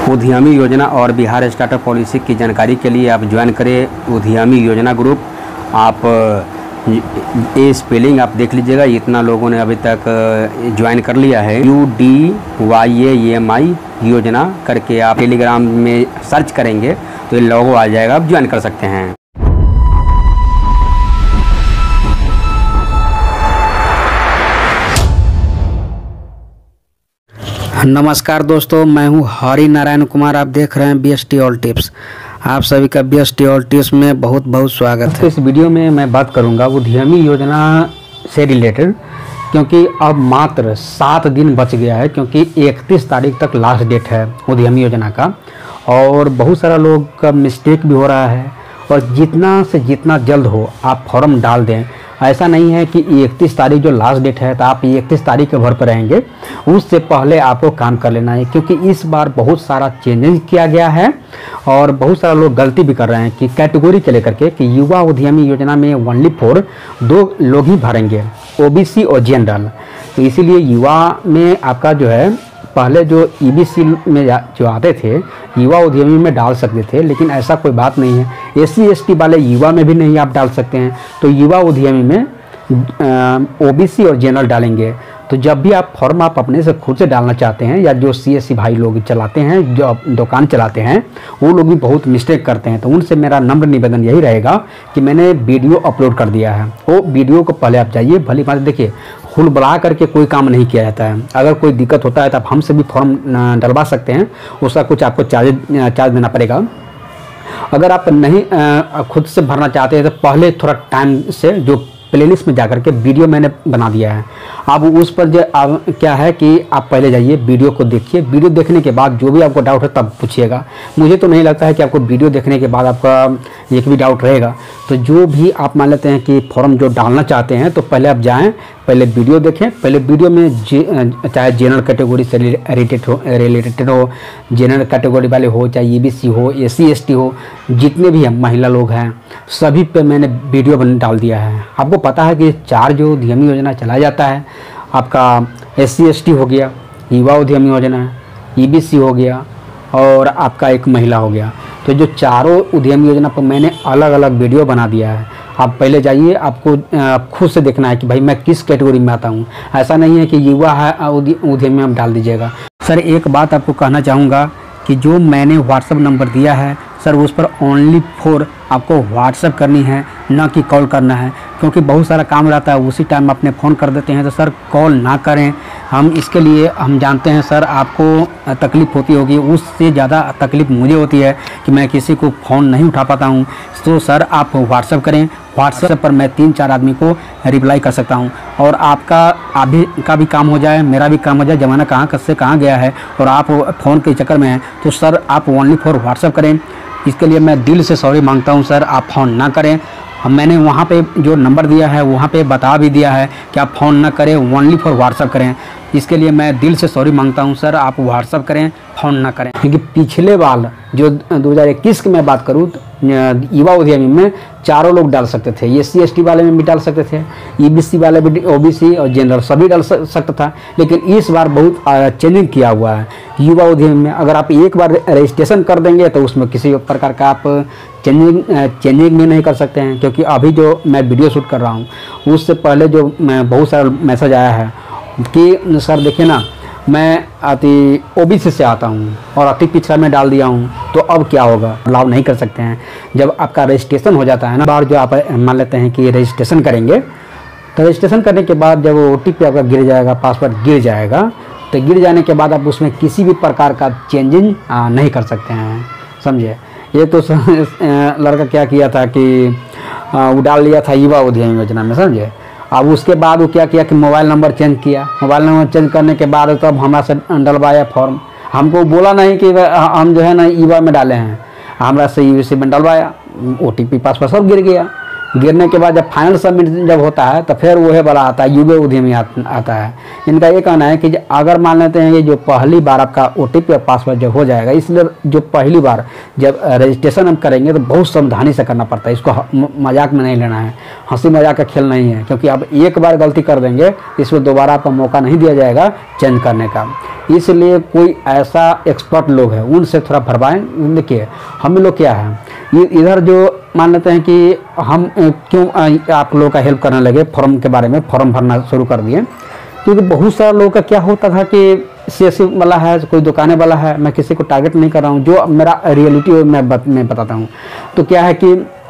उद्यमी योजना और बिहार स्टार्टअप पॉलिसी की जानकारी के लिए आप ज्वाइन करें उद्यमी योजना ग्रुप। आप ये स्पेलिंग आप देख लीजिएगा, इतना लोगों ने अभी तक ज्वाइन कर लिया है। UDYAMI योजना करके आप टेलीग्राम में सर्च करेंगे तो ये लोगो आ जाएगा, आप ज्वाइन कर सकते हैं। नमस्कार दोस्तों, मैं हूं हरि नारायण कुमार। आप देख रहे हैं BST ऑल टिप्स। आप सभी का BST ऑल टिप्स में बहुत बहुत स्वागत है। इस वीडियो में मैं बात करूंगा उद्यमी योजना से रिलेटेड, क्योंकि अब मात्र 7 दिन बच गया है, क्योंकि 31 तारीख तक लास्ट डेट है उद्यमी योजना का। और बहुत सारा लोग का मिस्टेक भी हो रहा है, और जितना से जितना जल्द हो आप फॉर्म डाल दें। ऐसा नहीं है कि 31 तारीख जो लास्ट डेट है तो आप 31 तारीख के भर पर रहेंगे, उससे पहले आपको काम कर लेना है। क्योंकि इस बार बहुत सारा चेंजेस किया गया है और बहुत सारा लोग गलती भी कर रहे हैं कि कैटेगरी के लेकर के कि युवा उद्यमी योजना में ओनली फॉर 2 लोग ही भरेंगे, OBC और जनरल। तो इसीलिए युवा में आपका जो है पहले जो EBC में जो आते थे युवा उद्यमी में डाल सकते थे, लेकिन ऐसा कोई बात नहीं है। SC ST वाले युवा में भी नहीं आप डाल सकते हैं। तो युवा उद्यमी में OBC और जनरल डालेंगे। तो जब भी आप फॉर्म आप अपने से खुद से डालना चाहते हैं, या जो CSC भाई लोग चलाते हैं, जो दुकान चलाते हैं, वो लोग भी बहुत मिस्टेक करते हैं। तो उनसे मेरा नम्र निवेदन यही रहेगा कि मैंने वीडियो अपलोड कर दिया है, वो वीडियो को पहले आप जाइए, भली बात देखिए। हुलबुला करके कोई काम नहीं किया जाता है। अगर कोई दिक्कत होता है तो आप हमसे भी फॉर्म डलवा सकते हैं, उसका कुछ आपको चार्ज देना पड़ेगा। अगर आप नहीं खुद से भरना चाहते हैं तो पहले थोड़ा टाइम से जो प्लेलिस्ट में जाकर के वीडियो मैंने बना दिया है, अब उस पर जो क्या है कि आप पहले जाइए, वीडियो को देखिए। वीडियो देखने के बाद जो भी आपको डाउट है तब पूछिएगा। मुझे तो नहीं लगता है कि आपको वीडियो देखने के बाद आपका एक भी डाउट रहेगा। तो जो भी आप मान लेते हैं कि फॉर्म जो डालना चाहते हैं, तो पहले आप जाएं, पहले वीडियो देखें। पहले वीडियो में चाहे जनरल कैटेगरी से रिलेटेड हो, जनरल कैटेगरी वाले हो, चाहे EBC हो, SC ST हो, जितने भी हम महिला लोग हैं सभी पे मैंने वीडियो डाल दिया है। आपको पता है कि 4 जो उद्यमी योजना चलाया जाता है, आपका SC ST हो गया, युवा उद्यमी योजना, EBC हो गया, और आपका एक महिला हो गया। तो जो चारों उद्यमी योजना पर मैंने अलग अलग वीडियो बना दिया है। आप पहले जाइए, आपको खुद से देखना है कि भाई मैं किस कैटेगरी में आता हूँ। ऐसा नहीं है कि युवा है उद्यमी में आप डाल दीजिएगा। सर एक बात आपको कहना चाहूँगा कि जो मैंने व्हाट्सअप नंबर दिया है सर, उस पर ओनली फॉर आपको व्हाट्सअप करनी है, ना कि कॉल करना है। क्योंकि बहुत सारा काम रहता है, उसी टाइम अपने फ़ोन कर देते हैं। तो सर कॉल ना करें। हम इसके लिए हम जानते हैं सर आपको तकलीफ़ होती होगी, उससे ज़्यादा तकलीफ़ मुझे होती है कि मैं किसी को फ़ोन नहीं उठा पाता हूँ। तो सर आप व्हाट्सअप करें। व्हाट्सएप पर मैं 3-4 आदमी को रिप्लाई कर सकता हूं, और आपका अभी का भी काम हो जाए, मेरा भी काम हो जाए। ज़माना कहाँ से कहाँ गया है, और आप फ़ोन के चक्कर में हैं। तो सर आप ओनली फॉर व्हाट्सएप करें। इसके लिए मैं दिल से सॉरी मांगता हूं सर, आप फ़ोन ना करें। मैंने वहाँ पे जो नंबर दिया है वहाँ पे बता भी दिया है कि आप फ़ोन ना करें, ओनली फॉर व्हाट्सएप करें। इसके लिए मैं दिल से सॉरी मांगता हूं सर, आप व्हाट्सएप करें, फ़ोन ना करें। क्योंकि पिछले बार जो 2021 की मैं बात करूँ, युवा उद्यमी में चारों लोग डाल सकते थे। SC ST वाले में भी डाल सकते थे, EBC वाले भी, OBC और जनरल सभी डाल सकता था। लेकिन इस बार बहुत चेंजिंग किया हुआ है युवा उद्यमी में। अगर आप एक बार रजिस्ट्रेशन कर देंगे तो उसमें किसी प्रकार का आप चेंजिंग भी नहीं कर सकते हैं। क्योंकि अभी जो मैं वीडियो शूट कर रहा हूँ, उससे पहले जो बहुत सारा मैसेज आया है कि सर देखिए ना, मैं अति OBC से आता हूँ और अति पिछड़ा में डाल दिया हूँ, तो अब क्या होगा? अलाउ नहीं कर सकते हैं। जब आपका रजिस्ट्रेशन हो जाता है ना, बार जो आप मान लेते हैं कि रजिस्ट्रेशन करेंगे, तो रजिस्ट्रेशन करने के बाद जब OTP आपका गिर जाएगा, पासवर्ड गिर जाएगा, तो गिर जाने के बाद आप उसमें किसी भी प्रकार का चेंजिंग नहीं कर सकते हैं, समझे। ये तो लड़का क्या किया था कि वो डाल लिया था युवा उद्यमी योजना में, समझे। अब उसके बाद वो क्या किया कि मोबाइल नंबर चेंज किया। मोबाइल नंबर चेंज करने के बाद तो अब हमारा से डलवाया फॉर्म। हमको बोला नहीं कि हम जो है ना युवा में डाले हैं, हमारा से EBC में डलवाया, OTP पासवर्ड सब गिर गया। गिरने के बाद जब फाइनल सबमिट जब होता है तो फिर वह वाला आता है, युवा उद्यमी आता है। इनका ये कहना है कि अगर मान लेते हैं ये जो पहली बार आपका OTP और पासवर्ड जब हो जाएगा, इसलिए जो पहली बार जब रजिस्ट्रेशन हम करेंगे तो बहुत सावधानी से करना पड़ता है। इसको मजाक में नहीं लेना है, हंसी मजाक का खेल नहीं है, क्योंकि अब एक बार गलती कर देंगे इसमें दोबारा आपको मौका नहीं दिया जाएगा चेंज करने का। इसलिए कोई ऐसा एक्सपर्ट लोग हैं उनसे थोड़ा भरवाएं। देखिए हम लोग क्या है इधर जो मान लेते हैं कि हम क्यों आप लोगों का हेल्प करने लगे फॉर्म के बारे में, फॉर्म भरना शुरू कर दिए, क्योंकि बहुत सारा लोगों का क्या होता था कि CSC वाला है, कोई दुकानें वाला है, मैं किसी को टारगेट नहीं कर रहा हूँ, जो मेरा रियलिटी मैं बताता हूँ। तो क्या है कि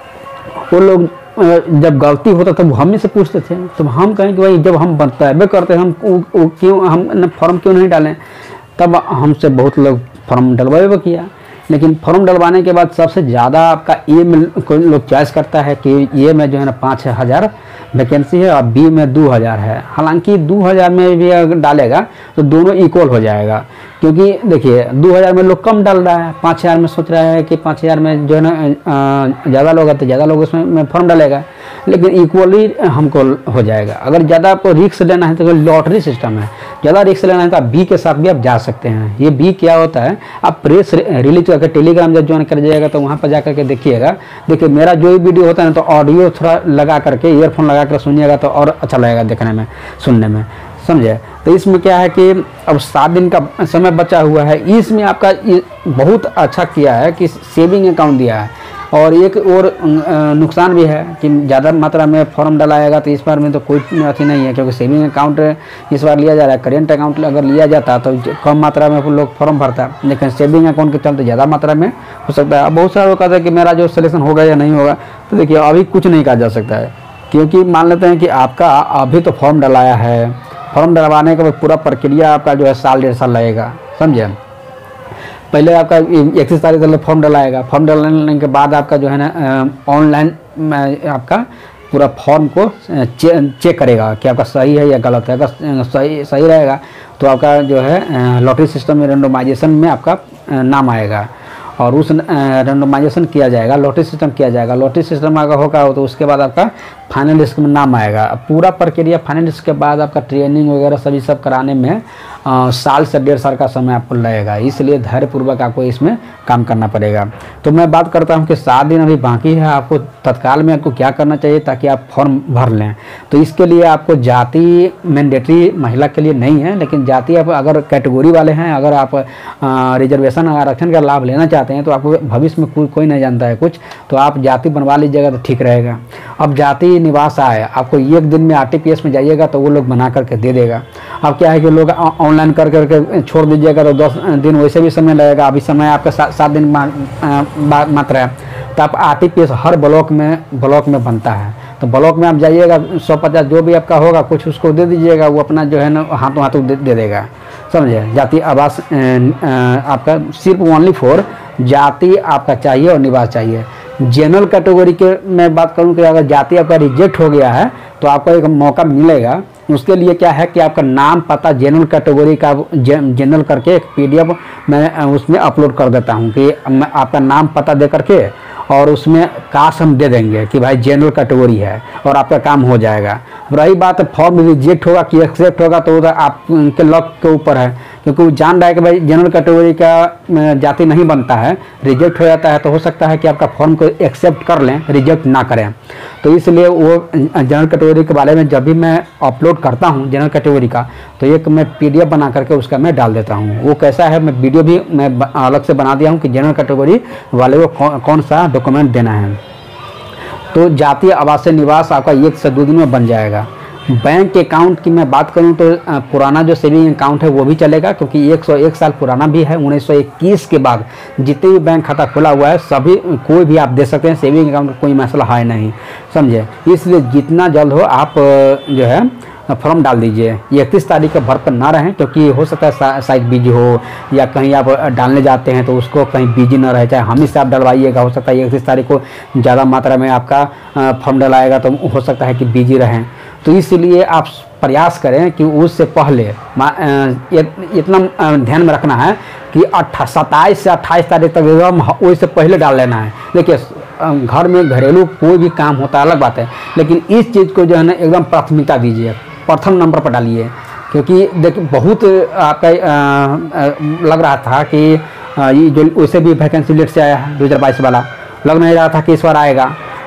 वो लोग जब गलती होता था वो हम ही से पूछते थे, तो हम कहें कि भाई जब हम बनता करते हम क्यों हम फॉर्म क्यों नहीं डालें। तब हमसे बहुत लोग फॉर्म डलवाए किया, लेकिन फॉर्म डलवाने के बाद सबसे ज़्यादा आपका ए में कोई लोग चॉइस करता है कि ए में जो है ना 5000 वैकेंसी है और बी में 2000 है। हालांकि 2000 में भी अगर डालेगा तो दोनों इक्वल हो जाएगा, क्योंकि देखिए 2000 में लोग कम डाल रहा है, 5000 में सोच रहा है कि 5000 में जो है ना ज़्यादा लोग है तो ज़्यादा लोग उसमें फॉर्म डालेगा, लेकिन इक्वली हमको हो जाएगा। अगर ज़्यादा आपको रिस्क लेना है तो लॉटरी सिस्टम है, ज़्यादा रिस्क लेना है तो आप बी के साथ भी आप जा सकते हैं। ये बी क्या होता है, आप प्रेस रिलीज करके टेलीग्राम जब ज्वाइन कर जाएगा तो वहाँ पर जा करके देखिएगा। देखिए मेरा जो भी वीडियो होता है ना तो ऑडियो थोड़ा लगा करके ईयरफोन लगा कर सुनिएगा तो और अच्छा लगेगा देखने में सुनने में, समझे। तो इसमें क्या है कि अब 7 दिन का समय बचा हुआ है, इसमें आपका बहुत अच्छा किया है कि सेविंग अकाउंट दिया है। और एक और नुकसान भी है कि ज़्यादा मात्रा में फॉर्म डलाएगा तो इस बार में तो कोई अथी नहीं है, क्योंकि सेविंग अकाउंट इस बार लिया जा रहा है। करेंट अकाउंट अगर लिया जाता तो कम मात्रा में लोग फॉर्म भरता, लेकिन सेविंग अकाउंट के चलते ज़्यादा मात्रा में हो सकता है। अब बहुत सारे लोग कहते हैं कि मेरा जो सिलेक्शन होगा या नहीं होगा, तो देखिए अभी कुछ नहीं कहा जा सकता है, क्योंकि मान लेते हैं कि आपका अभी तो फॉर्म डलाया है, फॉर्म डलवाने का पूरा प्रक्रिया आपका जो है 1.5 साल लगेगा, समझे। पहले आपका 31 तारीख तक फॉर्म डलाएगा, फॉर्म डलाने के बाद आपका जो है ना ऑनलाइन आपका पूरा फॉर्म को चेक करेगा कि आपका सही है या गलत है। अगर सही रहेगा तो आपका जो है लॉटरी सिस्टम में रेंडमाइजेशन में आपका नाम आएगा और उस रेंडमाइजेशन किया जाएगा, लॉटरी सिस्टम किया जाएगा। लॉटरी सिस्टम अगर होगा तो उसके बाद आपका फाइनल लिस्ट में नाम आएगा। पूरा प्रक्रिया फाइनल लिस्ट के बाद आपका ट्रेनिंग वगैरह सभी सब कराने में 1 साल से 1.5 साल का समय आपको लगेगा, इसलिए धैर्यपूर्वक आपको इसमें काम करना पड़ेगा। तो मैं बात करता हूं कि 7 दिन अभी बाकी है, आपको तत्काल में आपको क्या करना चाहिए ताकि आप फॉर्म भर लें। तो इसके लिए आपको जाति मैंडेटरी महिला के लिए नहीं है, लेकिन जाति आप अगर कैटेगरी वाले हैं, अगर आप रिजर्वेशन आरक्षण का लाभ लेना चाहते हैं तो आपको भविष्य में कोई नहीं जानता है कुछ, तो आप जाति बनवा लीजिएगा तो ठीक रहेगा। अब जाति निवास आए, आपको 1 दिन में RTPS में जाइएगा तो वो लोग बना करके दे देगा। अब क्या है कि लोग ऑनलाइन कर करके छोड़ दीजिएगा तो 10 दिन वैसे भी समय लगेगा। अभी समय आपका 7 दिन मात्र है, तो आप RTPS हर ब्लॉक में बनता है, तो ब्लॉक में आप जाइएगा 150 जो भी आपका होगा कुछ उसको दे दीजिएगा, वो अपना जो है ना हाथों दे देगा, समझे। जाति आवास आपका सिर्फ ओनली फॉर जाति आपका चाहिए और निवास चाहिए। जनरल कैटेगरी के मैं बात करूं कि अगर जाति आपका रिजेक्ट हो गया है तो आपको एक मौका मिलेगा। उसके लिए क्या है कि आपका नाम पता जनरल कैटेगरी का जनरल करके एक PDF मैं उसमें अपलोड कर देता हूं कि आपका नाम पता दे करके और उसमें कास्ट हम दे देंगे कि भाई जनरल कैटेगरी है और आपका काम हो जाएगा। रही बात फॉर्म रिजेक्ट होगा कि एक्सेप्ट होगा तो आपके लक के ऊपर है, क्योंकि वो जान रहा है कि भाई जनरल कैटेगरी का जाति नहीं बनता है, रिजेक्ट हो जाता है तो हो सकता है कि आपका फॉर्म को एक्सेप्ट कर लें, रिजेक्ट ना करें। तो इसलिए वो जनरल कैटेगरी के बारे में जब भी मैं अपलोड करता हूँ जनरल कैटेगरी का, तो एक मैं PDF बना करके उसका मैं डाल देता हूँ। वो कैसा है मैं वीडियो भी मैं अलग से बना दिया हूँ कि जनरल कैटेगरी वाले को कौन सा डॉक्यूमेंट देना है। तो जातीय आवासीय निवास आपका 1 से 2 दिन में बन जाएगा। बैंक अकाउंट की मैं बात करूं तो पुराना जो सेविंग अकाउंट है वो भी चलेगा, क्योंकि 101 साल पुराना भी है। 1921 के बाद जितने भी बैंक खाता खुला हुआ है सभी कोई भी आप दे सकते हैं, सेविंग अकाउंट का कोई मसला है नहीं, समझे। इसलिए जितना जल्द हो आप जो है फॉर्म डाल दीजिए। 31 तारीख का भर पर ना रहें, क्योंकि हो सकता है साइट बिजी हो या कहीं आप डालने जाते हैं तो उसको कहीं बिजी ना रहे, चाहे हम ही से आप डलवाइएगा। हो सकता है 31 तारीख को ज़्यादा मात्रा में आपका फॉर्म डलाएगा तो हो सकता है कि बिजी रहें। तो इसलिए आप प्रयास करें कि उससे पहले इतना ध्यान में रखना है कि 27 से 28 तारीख तक एकदम उससे पहले डाल लेना है। देखिए घर में घरेलू कोई भी काम होता है अलग बात है, लेकिन इस चीज़ को जो है ना एकदम प्राथमिकता दीजिए, प्रथम नंबर पर डालिए। क्योंकि देखिए बहुत आपका लग रहा था कि ये जो वैसे भी वैकेंसी लेट से आया है 2022 वाला, लग नहीं रहा था कि इस बार आएगा,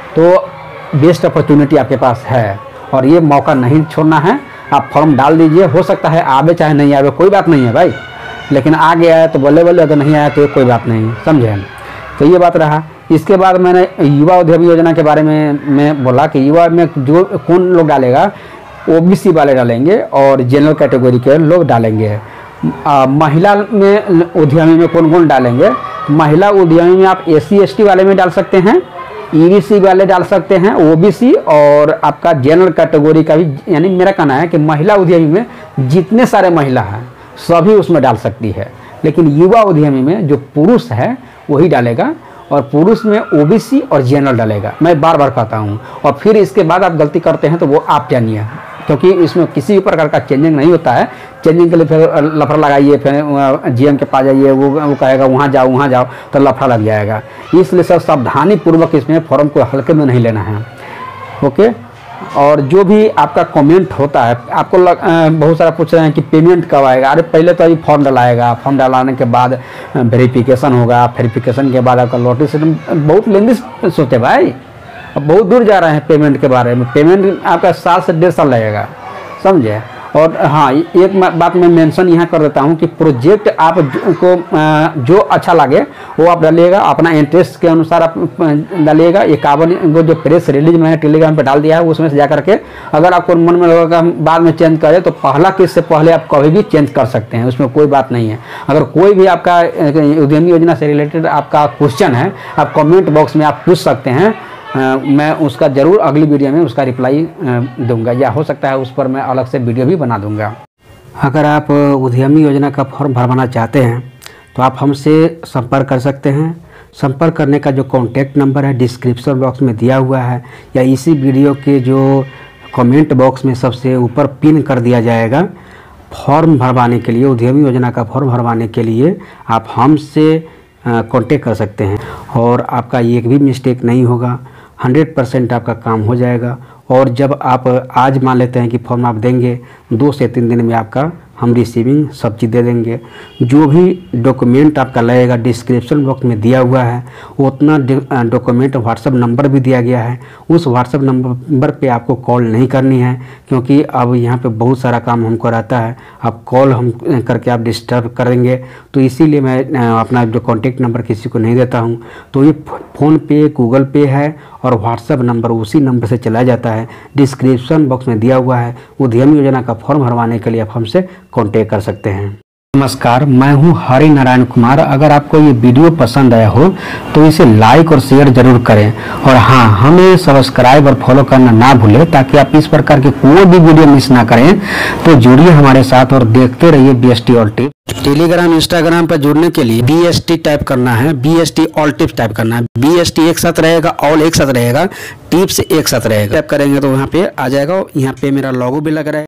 तो बेस्ट अपॉर्चुनिटी आपके पास है और ये मौका नहीं छोड़ना है। आप फॉर्म डाल दीजिए, हो सकता है आवे चाहे नहीं आवे कोई बात नहीं है भाई, लेकिन आ गया है तो बोले बोले, अगर नहीं आया तो कोई बात नहीं, समझे। तो ये बात रहा। इसके बाद मैंने युवा उद्यमी योजना के बारे में मैं बोला कि युवा में जो कौन लोग डालेगा, ओबीसी वाले डालेंगे और जनरल कैटेगरी के लोग डालेंगे। महिला में उद्यमी में कौन कौन डालेंगे, महिला उद्यमी में आप SC ST वाले में डाल सकते हैं, EBC वाले डाल सकते हैं, OBC और आपका जनरल कैटेगरी का भी। यानी मेरा कहना है कि महिला उद्यमी में जितने सारे महिला हैं सभी उसमें डाल सकती है, लेकिन युवा उद्यमी में जो पुरुष है वही डालेगा और पुरुष में OBC और जनरल डालेगा। मैं बार बार कहता हूँ, और फिर इसके बाद आप गलती करते हैं तो वो आप जानिए, क्योंकि इसमें किसी भी प्रकार का चेंजिंग नहीं होता है। चेंजिंग के लिए फिर लफड़ा लगाइए, फिर GM के पास जाइए, वो कहेगा वहाँ जाओ तो लफड़ा लग जाएगा। इसलिए सब सावधानी पूर्वक इसमें फॉर्म को हल्के में नहीं लेना है, ओके। और जो भी आपका कमेंट होता है, आपको बहुत सारा पूछ रहे हैं कि पेमेंट कब आएगा। अरे पहले तो अभी फॉर्म डलाएगा, फॉर्म डलाने के बाद वेरिफिकेशन होगा, वेरिफिकेशन के बाद आपका नोटिस। बहुत लेंदी सोचे भाई, अब बहुत दूर जा रहे हैं पेमेंट के बारे में। पेमेंट आपका 7 से 1.5 साल लगेगा, समझे। और हाँ, एक बात मैं मेंशन यहाँ कर देता हूँ कि प्रोजेक्ट आप को जो अच्छा लगे वो आप डालिएगा, अपना इंटरेस्ट के अनुसार आप डालिएगा। 51 वो जो प्रेस रिलीज मैंने टेलीग्राम पे डाल दिया है, उसमें से जा करके अगर आपको मन में लगेगा हम बाद में चेंज करें, तो पहला किस्त से पहले आप कभी भी चेंज कर सकते हैं, उसमें कोई बात नहीं है। अगर कोई भी आपका उद्यमी योजना से रिलेटेड आपका क्वेश्चन है, आप कमेंट बॉक्स में आप पूछ सकते हैं। मैं उसका ज़रूर अगली वीडियो में उसका रिप्लाई दूंगा, या हो सकता है उस पर मैं अलग से वीडियो भी बना दूंगा। अगर आप उद्यमी योजना का फॉर्म भरवाना चाहते हैं तो आप हमसे संपर्क कर सकते हैं। संपर्क करने का जो कॉन्टैक्ट नंबर है डिस्क्रिप्शन बॉक्स में दिया हुआ है, या इसी वीडियो के जो कमेंट बॉक्स में सबसे ऊपर पिन कर दिया जाएगा। फॉर्म भरवाने के लिए, उद्यमी योजना का फॉर्म भरवाने के लिए आप हमसे कांटेक्ट कर सकते हैं, और आपका एक भी मिस्टेक नहीं होगा। 100% आपका काम हो जाएगा। और जब आप आज मान लेते हैं कि फॉर्म आप देंगे, 2 से 3 दिन में आपका हम रिसीविंग सब चीज़ दे देंगे। जो भी डॉक्यूमेंट आपका लगेगा डिस्क्रिप्शन बॉक्स में दिया हुआ है, उतना डॉक्यूमेंट व्हाट्सएप नंबर भी दिया गया है। उस व्हाट्सएप नंबर पे आपको कॉल नहीं करनी है, क्योंकि अब यहाँ पे बहुत सारा काम हमको रहता है। आप कॉल हम करके आप डिस्टर्ब करेंगे, तो इसीलिए मैं अपना जो कॉन्टेक्ट नंबर किसी को नहीं देता हूँ। तो ये फ़ोन पे, गूगल पे है और व्हाट्सएप नंबर उसी नंबर से चलाया जाता है। डिस्क्रिप्शन बॉक्स में दिया हुआ है। उद्यमी योजना का फॉर्म भरवाने के लिए आप हमसे कांटेक्ट कर सकते हैं। नमस्कार, मैं हूं हरि नारायण कुमार। अगर आपको ये वीडियो पसंद आया हो तो इसे लाइक और शेयर जरूर करें, और हाँ, हमें सब्सक्राइब और फॉलो करना ना भूलें, ताकि आप इस प्रकार के कोई भी वीडियो मिस ना करें। तो जुड़िए हमारे साथ और देखते रहिए BST all tips. Telegram, Instagram पर जुड़ने के लिए BST टाइप करना है, BST ऑल टिप्स टाइप करना है। BST एक साथ रहेगा, ऑल एक साथ रहेगा, टिप्स एक साथ रहेगा। टाइप करेंगे तो वहाँ पे आ जाएगा। यहाँ पे मेरा लोगो भी लग रहा है।